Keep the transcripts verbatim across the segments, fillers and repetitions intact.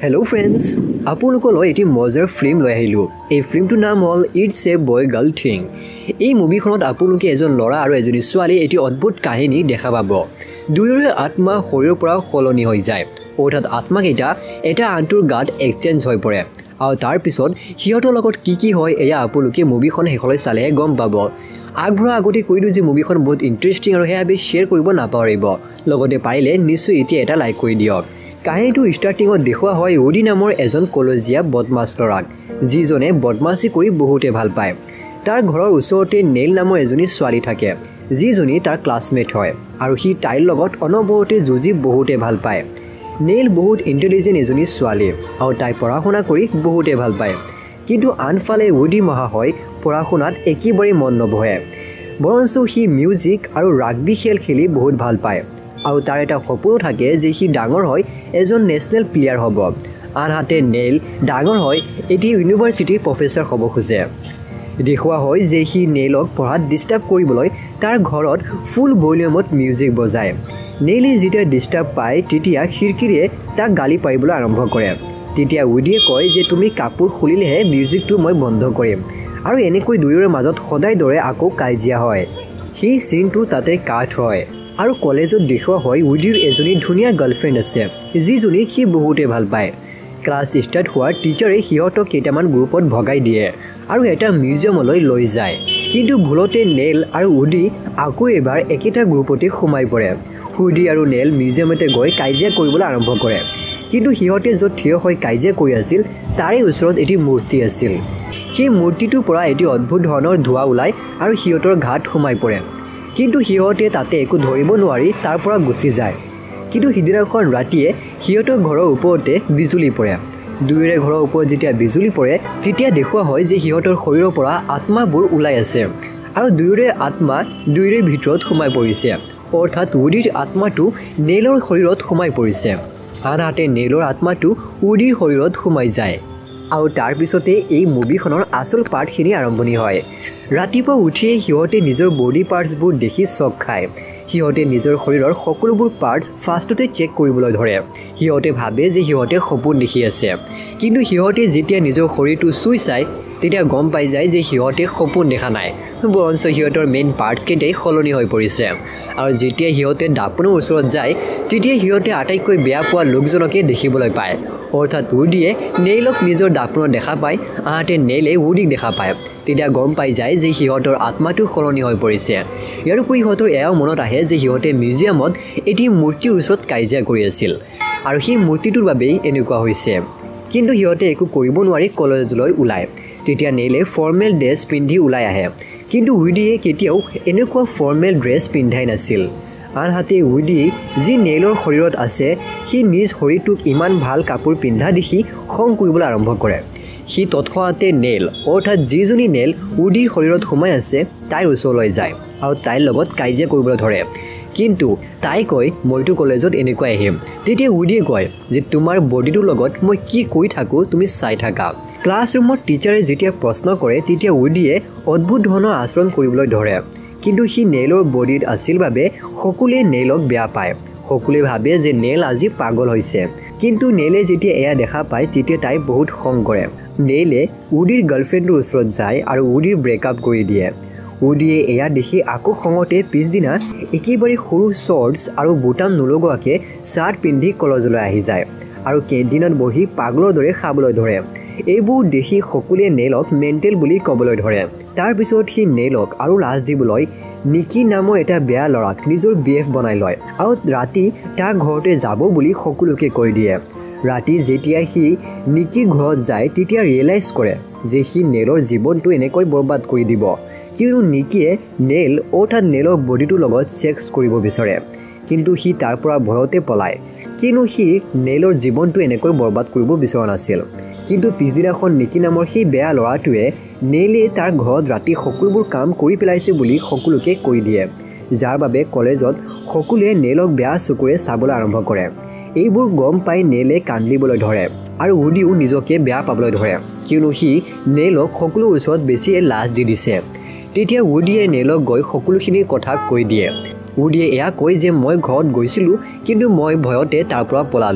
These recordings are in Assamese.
Hello friends, আপোনালোকলৈ এটি মজাৰ ফিল্ম লৈ আহিলো। এই ফিল্মটোৰ নাম হ'ল it's a boy girl thing. এই মুভিখনত আপোনালোকে এজন ল'ৰা আৰু এজনী ছোৱালী এটি অদ্ভুত কাহিনী দেখা পাব। দুয়োৰে আত্মা শৰীৰৰ পৰা সলনি হৈ যায়, অৰ্থাৎ আত্মাকেইটা এটা আনটোৰ গাত এক্সচেঞ্জ হৈ পৰে আৰু তাৰ পিছত সিহঁতৰ লগত কি কি হয় এয়া আপোনালোকে মুভিখন শেষলৈ চালেহে গম পাব। আগবঢ়া আগতে কৈ দিওঁ যে মুভিখন বহুত ইণ্টাৰেষ্টিং আৰু সেয়া শ্বেয়াৰ কৰিব নাপাহৰিব। লগতে পাৰিলে নিশ্চয় এতিয়া এটা লাইক কৰি দিয়ক। কাহিনীটো ষ্টাৰ্টিঙত দেখুওৱা হয় উডি নামৰ এজন কলেজীয়া বদমাছ ল'ৰাক, যিজনে বদমাছি কৰি বহুতে ভাল পায়। তাৰ ঘৰৰ ওচৰতে নেইল নামৰ এজনী ছোৱালী থাকে, যিজনী তাৰ ক্লাছমেট হয় আৰু সি তাইৰ লগত অনবৰতে যুঁজি বহুতে ভাল পায়। নেইল বহুত ইণ্টেলিজেণ্ট এজনী ছোৱালী আৰু তাই পঢ়া শুনা কৰি বহুতে ভাল পায়, কিন্তু আনফালে উডি মহাশয় পঢ়া শুনাত একেবাৰে মন নবহে, বৰঞ্চ সি মিউজিক আৰু ৰাগবী খেল খেলি বহুত ভাল পায় আৰু তাৰ এটা সপোন থাকে যে সি ডাঙৰ হৈ এজন নেশ্যনেল প্লেয়াৰ হ'ব। আনহাতে নেইল ডাঙৰ হৈ এটি ইউনিভাৰ্চিটিৰ প্ৰফেচৰ হ'ব খোজে। দেখুওৱা হয় যে সি নেইলক পঢ়াত ডিষ্টাৰ্ব কৰিবলৈ তাৰ ঘৰত ফুল ভলিউমত মিউজিক বজায়। নেইলে যেতিয়া ডিষ্টাৰ্ব পায় তেতিয়া খিৰিকীৰে তাক গালি পাৰিবলৈ আৰম্ভ কৰে। তেতিয়া উডিয়ে কয় যে তুমি কাপোৰ খুলিলেহে মিউজিকটো মই বন্ধ কৰিম, আৰু এনেকৈ দুয়োৰে মাজত সদায় দৰে আকৌ কাজিয়া হয়। সেই চিনটো তাতে কাট হয় আৰু কলেজত দেখুওৱা হয় উডিৰ এজনী ধুনীয়া গাৰ্লফ্ৰেণ্ড আছে, যিজনীক সি বহুতে ভাল পায়। ক্লাছ ষ্টাৰ্ট হোৱাৰ টিচাৰে সিহঁতক কেইটামান গ্ৰুপত ভগাই দিয়ে আৰু এটা মিউজিয়ামলৈ লৈ যায়, কিন্তু ভুলতে নেইল আৰু উডি আকৌ এবাৰ একেটা গ্ৰুপতে সোমাই পৰে। উডি আৰু নেইল মিউজিয়ামতে গৈ কাজিয়া কৰিবলৈ আৰম্ভ কৰে, কিন্তু সিহঁতে য'ত থিয় হৈ কাজিয়া কৰি আছিল তাৰে ওচৰত এটি মূৰ্তি আছিল। সেই মূৰ্তিটোৰ পৰা এটি অদ্ভুত ধৰণৰ ধোঁৱা ওলায় আৰু সিহঁতৰ গাত সোমাই পৰে, কিন্তু সিহঁতে তাতে একো ধৰিব নোৱাৰি তাৰ পৰা গুচি যায়। কিন্তু সিদিনাখন ৰাতিয়ে সিহঁতৰ ঘৰৰ ওপৰতে বিজুলী পৰে। দুয়োৰে ঘৰৰ ওপৰত যেতিয়া বিজুলী পৰে তেতিয়া দেখুওৱা হয় যে সিহঁতৰ শৰীৰৰ পৰা আত্মাবোৰ ওলাই আছে আৰু দুয়োৰে আত্মা দুয়োৰে ভিতৰত সোমাই পৰিছে, অৰ্থাৎ উডিৰ আত্মাটো নেইলৰ শৰীৰত সোমাই পৰিছে, আনহাতে নেইলৰ আত্মাটো উডিৰ শৰীৰত সোমাই যায়। আৰু তাৰপিছতে এই মুভিখনৰ আচল পাৰ্টখিনি আৰম্ভণি হয়। ৰাতিপুৱা উঠিয়ে সিহঁতে নিজৰ বডি পাৰ্টছবোৰ দেখি চক খায়। সিহঁতে নিজৰ শৰীৰৰ সকলোবোৰ পাৰ্টছ ফাৰ্ষ্টতে চেক কৰিবলৈ ধৰে। সিহঁতে ভাবে যে সিহঁতে সপোন দেখি আছে, কিন্তু সিহঁতে যেতিয়া নিজৰ শৰীৰটো চুই চায় তেতিয়া গম পাই যায় যে সিহঁতে সপোন দেখা নাই, বৰঞ্চ সিহঁতৰ মেইন পাৰ্টছকেইটাই সলনি হৈ পৰিছে। আৰু যেতিয়া সিহঁতে দাপোনৰ ওচৰত যায় তেতিয়া সিহঁতে আটাইতকৈ বেয়া পোৱা লোকজনকে দেখিবলৈ পায়, অৰ্থাৎ উডিয়ে নেইলক নিজৰ দাপোনত দেখা পায়, আনহাতে নেইলে উডিক দেখা পায়। তেতিয়া গম পাই যায় যে সিহঁতৰ আত্মাটো সলনি হৈ পৰিছে। ইয়াৰোপৰি সিহঁতৰ এয়াও মনত আহে যে সিহঁতে মিউজিয়ামত এটি মূৰ্তিৰ ওচৰত কাজিয়া কৰি আছিল আৰু সেই মূৰ্তিটোৰ বাবেই এনেকুৱা হৈছে, কিন্তু সিহঁতে একো কৰিব নোৱাৰি কলেজলৈ ওলায়। তেতিয়া নেইলে ফৰ্মেল ড্ৰেছ পিন্ধি ওলাই আহে, কিন্তু উডিয়ে কেতিয়াও এনেকুৱা ফৰ্মেল ড্ৰেছ পিন্ধাই নাছিল। আনহাতে উডি যি নেইলৰ শৰীৰত আছে সি নিজ শৰীৰটোক ইমান ভাল কাপোৰ পিন্ধা দেখি খং কৰিবলৈ আৰম্ভ কৰে। সি তৎক্ষণাতে নেইল, অৰ্থাৎ যিজনী নেইল উডিৰ শৰীৰত সোমাই আছে তাইৰ ওচৰলৈ যায় আৰু তাইৰ লগত কাজিয়া কৰিবলৈ ধৰে, কিন্তু তাই কয় মইতো কলেজত এনেকৈ আহিম। তেতিয়া উডিয়ে কয় যে তোমাৰ বডিটোৰ লগত মই কি কৰি থাকোঁ তুমি চাই থাকা। ক্লাছৰুমত টিচাৰে যেতিয়া প্ৰশ্ন কৰে তেতিয়া উডিয়ে অদ্ভুত ধৰণৰ আচৰণ কৰিবলৈ ধৰে, কিন্তু সি নেইলৰ বডিত আছিল বাবে সকলোৱে নেইলক বেয়া পায়। সকলোৱে ভাবে যে নেইল আজি পাগল হৈছে, কিন্তু নেইলে যেতিয়া এয়া দেখা পায় তেতিয়া তাই বহুত খং কৰে। নেইলে উডিৰ গাৰ্লফ্ৰেণ্ডৰ ওচৰত যায় আৰু উডিৰ ব্ৰেকআপ কৰি দিয়ে। উডিয়ে এয়া দেখি আকৌ খঙতে পিছদিনা একেবাৰে সৰু শ্বৰ্টছ আৰু বুটাম নলগোৱাকৈ চাৰ্ট পিন্ধি কলেজলৈ আহি যায় আৰু কেণ্টিনত বহি পাগলৰ দৰে খাবলৈ ধৰে। এইবোৰ দেখি সকলোৱে নেইলক মেণ্টেল বুলি ক'বলৈ ধৰে। তাৰপিছত সি নেইলক আৰু লাজ দিবলৈ নিকি নামৰ এটা বেয়া ল'ৰাক নিজৰ বি এফ বনাই লয় আৰু ৰাতি তাৰ ঘৰতে যাব বুলি সকলোকে কৈ দিয়ে। ৰাতি যেতিয়া সি নিকিৰ ঘৰত যায় তেতিয়া ৰিয়েলাইজ কৰে যে সি নেইলৰ জীৱনটো এনেকৈ বৰবাদ কৰি দিব, কিয়নো নিকিয়ে নেইল অৰ্থাৎ নেইলৰ বডিটোৰ লগত ছেক্স কৰিব বিচাৰে, কিন্তু সি তাৰ পৰা ভয়তে পলায়, কিয়নো সি নেইলৰ জীৱনটো এনেকৈ বৰবাদ কৰিব বিচৰা নাছিল। কিন্তু পিছদিনাখন নিকি নামৰ সেই বেয়া ল'ৰাটোৱে নেইলে তাৰ ঘৰত ৰাতি সকলোবোৰ কাম কৰি পেলাইছে বুলি সকলোকে কৈ দিয়ে, যাৰ বাবে কলেজত সকলোৱে নেইলক বেয়া চকুৰে চাবলৈ আৰম্ভ কৰে। এইবোৰ গম পাই নেইলে কান্দিবলৈ ধৰে আৰু উডিও নিজকে বেয়া পাবলৈ ধৰে, কিয়নো সি নেইলক সকলোৰ ওচৰত বেছিয়ে লাজ দি দিছে। তেতিয়া উডিয়ে নেইলক গৈ সকলোখিনি কথা কৈ দিয়ে। উডিয়ে এয়া কয় যে মই ঘৰত গৈছিলোঁ, কিন্তু মই ভয়তে তাৰ পৰা পলালোঁ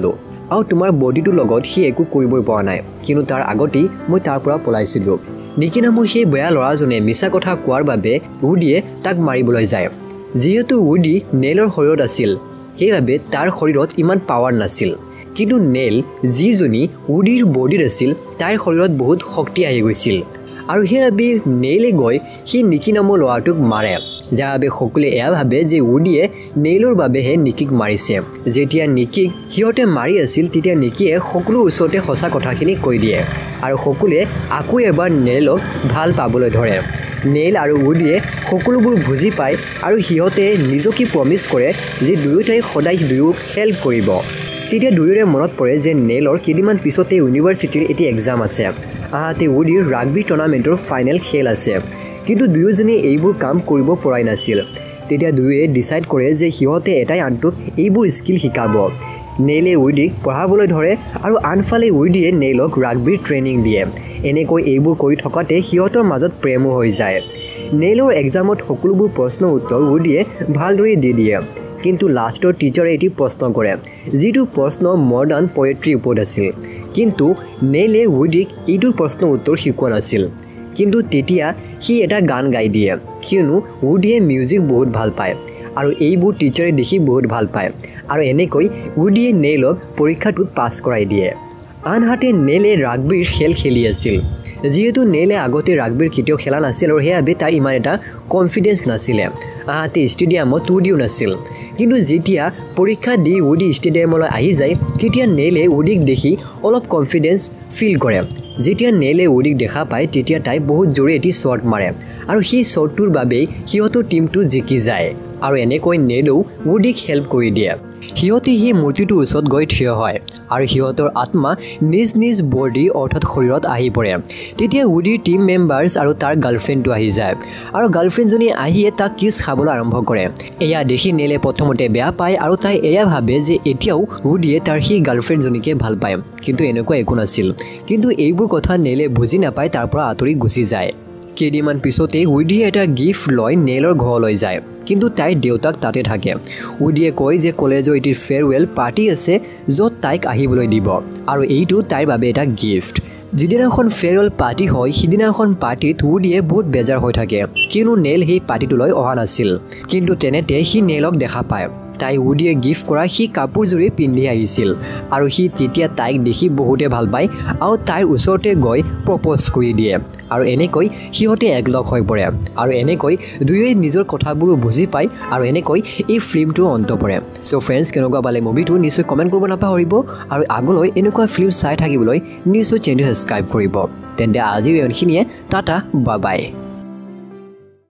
আৰু তোমাৰ বডিটোৰ লগত সি একো কৰিবই পৰা নাই কিন্তু তাৰ আগতেই মই তাৰ পৰা পলাইছিলোঁ নিকি নামৰ সেই বেয়া ল'ৰাজনে মিছা কথা কোৱাৰ বাবে উডিয়ে তাক মাৰিবলৈ যায় যিহেতু উডি নেলৰ শৰীৰত আছিল সেইবাবে তাৰ শৰীৰত ইমান পাৱাৰ নাছিল কিন্তু নেল যিজনী উডিৰ বডিত আছিল তাৰ শৰীৰত বহুত শক্তি আহি গৈছিল আৰু সেইবাবে নেলে গৈ সি নিকি নামৰ ল'ৰাটোক মাৰে যাৰ বাবে সকলোৱে এয়া ভাবে যে উডিয়ে নেলৰ বাবেহে নিকিক মাৰিছে যেতিয়া নিকিক সিহঁতে মাৰি আছিল তেতিয়া নিকিয়ে সকলো ওচৰতে সঁচা কথাখিনি কৈ দিয়ে আৰু সকলোৱে আকৌ এবাৰ নেলক ভাল পাবলৈ ধৰে নেল আৰু উডিয়ে সকলোবোৰ বুজি পায় আৰু সিহঁতে নিজকে প্ৰমিছ কৰে যে দুয়োটাই সদায় দুয়োক হেল্প কৰিব তেতিয়া দুয়োৰে মনত পৰে যে নেলৰ কেইদিনমান পিছতে ইউনিভাৰ্চিটিৰ এটি এক্সাম আছে আহাতে উডিৰ ৰাগবি টুৰ্ণামেণ্টৰ ফাইনেল খেল আছে কিন্তু দুয়োজনে এইবোৰ কাম কৰিব পৰাই নাছিল তেতিয়া দুয়োৱে ডিচাইড কৰে যে সিহঁতে এটাই আনটোক এইবোৰ স্কিল শিকাব নেলে উডিক পঢ়াবলৈ ধৰে আৰু আনফালে উডিয়ে নেলক ৰাগবিৰ ট্ৰেইনিং দিয়ে এনেকৈ এইবোৰ কৰি থকাতে সিহঁতৰ মাজত প্ৰেমো হৈ যায় নেলৰ এক্সামত সকলোবোৰ প্ৰশ্ন উত্তৰ উডিয়ে ভালদৰে দি দিয়ে কিন্তু লাষ্টৰ টিচাৰে এটি প্ৰশ্ন কৰে যিটো প্ৰশ্ন মডাৰ্ণ পয়েট্ৰিৰ ওপৰত আছিল কিন্তু নেলে উডিক এইটোৰ প্ৰশ্ন উত্তৰ শিকোৱা নাছিল কিন্তু তেতিয়া সি এটা গান গাই দিয়ে কিয়নো উডিয়ে মিউজিক বহুত ভাল পায় আৰু এইবোৰ টিচাৰে দেখি বহুত ভাল পায় আৰু এনেকৈ উডিয়ে নেলক পৰীক্ষাটোত পাছ কৰাই দিয়ে আনহাতে নেলে ৰাগবিৰ খেল খেলি আছিল যিহেতু নেলে আগতে ৰাগবিৰ কেতিয়াও খেলা নাছিল আৰু সেইবাবে তাৰ ইমান এটা কনফিডেন্স নাছিলে আনহাতে ষ্টেডিয়ামত উডিও নাছিল কিন্তু যেতিয়া পৰীক্ষা দি উডি ষ্টেডিয়ামলৈ আহি যায় তেতিয়া নেলে উডিক দেখি অলপ কনফিডেন্স ফিল কৰে যেতিয়া নেলে উডিক দেখা পায় তেতিয়া তাই বহুত জোৰে এটি শ্বট মাৰে আৰু সেই শ্বটটোৰ বাবেই সিহঁতৰ টিমটো জিকি যায় আৰু এনেকৈ নেলেও উডিক হেল্প কৰি দিয়ে সিহঁতে সেই মূৰ্তিটোৰ ওচৰত গৈ থিয় হয় আৰু সিহঁতৰ আত্মা নিজ নিজ বডি অৰ্থাৎ শৰীৰত আহি পৰে তেতিয়া উডিৰ টিম মেম্বাৰ্ছ আৰু তাৰ গাৰ্লফ্ৰেণ্ডটো আহি যায় আৰু গাৰ্লফ্ৰেণ্ডজনী আহিয়ে তাক কিছ খাবলৈ আৰম্ভ কৰে এয়া দেখি নেলে প্ৰথমতে বেয়া পায় আৰু তাই এয়া ভাবে যে এতিয়াও উডিয়ে তাৰ সেই গাৰ্লফ্ৰেণ্ডজনীকে ভাল পায় কিন্তু এনেকুৱা একো নাছিল কিন্তু এইবোৰ কথা নেলে বুজি নাপায় তাৰ পৰা আঁতৰি গুচি যায় কেইদিনমান পিছতে উডিয়ে এটা গিফ্ট লৈ নেলৰ ঘৰলৈ যায় কিন্তু তাইৰ দেউতাক তাতে থাকে উডিয়ে কয় যে কলেজৰ এটি ফেয়াৰৱেল পাৰ্টি আছে য'ত তাইক আহিবলৈ দিব আৰু এইটো তাইৰ বাবে এটা গিফ্ট যিদিনাখন ফেয়াৰৱেল পাৰ্টি হয় সিদিনাখন পাৰ্টিত উডিয়ে বহুত বেজাৰ হৈ থাকে কিয়নো নেল সেই পাৰ্টিটোলৈ অহা নাছিল কিন্তু তেনেতে সি নেলক দেখা পায় তাই উডিয়ে গিফ্ট কৰা সি কাপোৰযোৰে পিন্ধি আহিছিল আৰু সি তেতিয়া তাইক দেখি বহুতে ভাল পায় আৰু তাইৰ ওচৰতে গৈ প্ৰপ'জ কৰি দিয়ে আৰু এনেকৈ সিহঁতে একলগ হৈ পৰে আৰু এনেকৈ দুয়োৱে নিজৰ কথাবোৰ বুজি পায় আৰু এনেকৈ এই ফিল্মটোৰ অন্ত পৰে চ' ফ্ৰেণ্ডছ কেনেকুৱা পালে মুভিটো নিশ্চয় কমেণ্ট কৰিব নাপাহৰিব আৰু আগলৈ এনেকুৱা ফিল্ম চাই থাকিবলৈ নিশ্চয় চেনেলটো ছাবস্ক্ৰাইব কৰিব তেন্তে আজি এইখিনিয়ে টাটা বাই বাই